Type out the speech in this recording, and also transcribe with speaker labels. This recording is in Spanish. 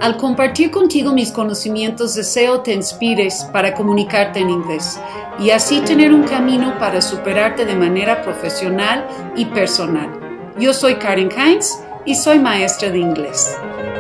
Speaker 1: Al compartir contigo mis conocimientos deseo te inspires para comunicarte en inglés y así tener un camino para superarte de manera profesional y personal. Yo soy Karen Hines y soy maestra de inglés.